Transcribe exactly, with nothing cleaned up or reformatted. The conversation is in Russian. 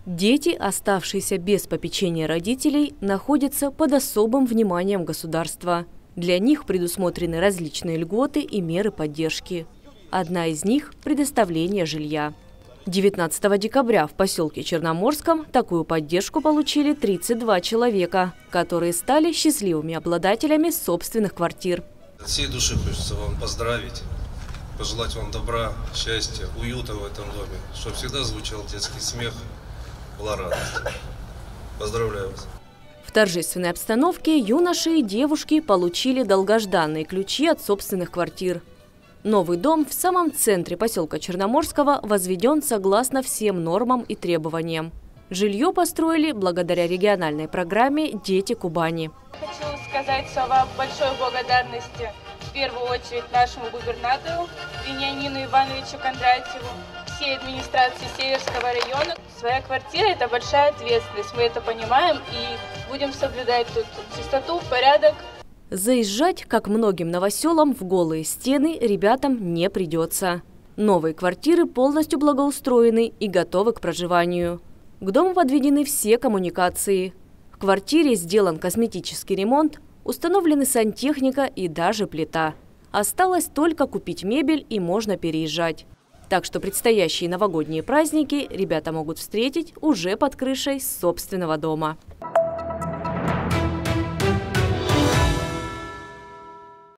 Дети, оставшиеся без попечения родителей, находятся под особым вниманием государства. Для них предусмотрены различные льготы и меры поддержки. Одна из них – предоставление жилья. девятнадцатого декабря в поселке Черноморском такую поддержку получили тридцать два человека, которые стали счастливыми обладателями собственных квартир. От всей души хочется вам поздравить, пожелать вам добра, счастья, уюта в этом доме, чтобы всегда звучал детский смех, была радость. Поздравляю вас. В торжественной обстановке юноши и девушки получили долгожданные ключи от собственных квартир. Новый дом в самом центре поселка Черноморского возведен согласно всем нормам и требованиям. Жилье построили благодаря региональной программе «Дети Кубани». Хочу сказать слова большой благодарности в первую очередь нашему губернатору Вениамину Ивановичу Кондратьеву, всей администрации Северского района. Своя квартира – это большая ответственность, мы это понимаем и будем соблюдать тут чистоту, порядок. Заезжать, как многим новоселам, в голые стены ребятам не придется. Новые квартиры полностью благоустроены и готовы к проживанию. К дому подведены все коммуникации. В квартире сделан косметический ремонт, установлены сантехника и даже плита. Осталось только купить мебель и можно переезжать. Так что предстоящие новогодние праздники ребята могут встретить уже под крышей собственного дома.